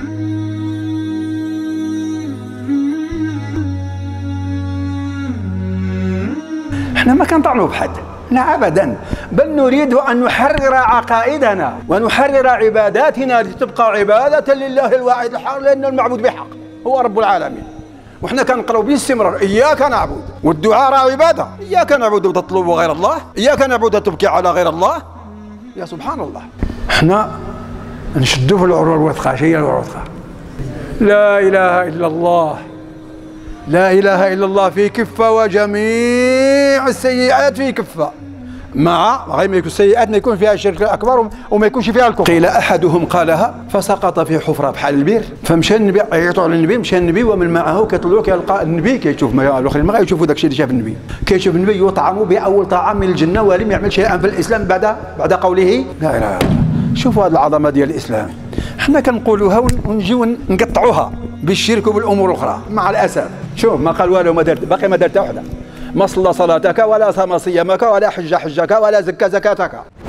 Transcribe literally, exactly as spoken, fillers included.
احنا ما كنطعنوا بحد، لا ابدا، بل نريد ان نحرر عقائدنا ونحرر عباداتنا لتبقى عباده لله الواحد الحق، لانه المعبود بحق هو رب العالمين. وحنا كنقراو باستمرار اياك نعبد، والدعاء راه عباده، اياك نعبد وتطلب غير الله، اياك نعبد وتبكي على غير الله، يا سبحان الله. حنا نشدوا في العروه الوثقى، شي الوثقى، لا اله الا الله، لا اله الا الله في كفه، وجميع السيئات في كفه، مع غير ما يكون السيئات ما يكون فيها الشرك الاكبر وما يكونش فيها الكفر. قيل احدهم قالها فسقط في حفره بحال البير، فمشى النبي عيطوا على النبي، مشى النبي ومن معه كيطلعوا كيلقى النبي كيشوف، ما الاخرين ما غايشوفوا داك الشيء اللي شاف النبي، كيشوف النبي يطعم باول طعام من الجنه ولم يعمل شيئا في الاسلام بعد بعد قوله لا اله الا الله. شوفوا هذه العظمه ديال الاسلام، حنا كنقولوها ونجيو نقطعوها بالشرك وبالامور الاخرى مع الاسف. شوف ما قال والو، ما دار باقي ما دار حتى وحده، ما صلى صلاتك ولا صام صيامك ولا حج حجك ولا زكى زكاتك.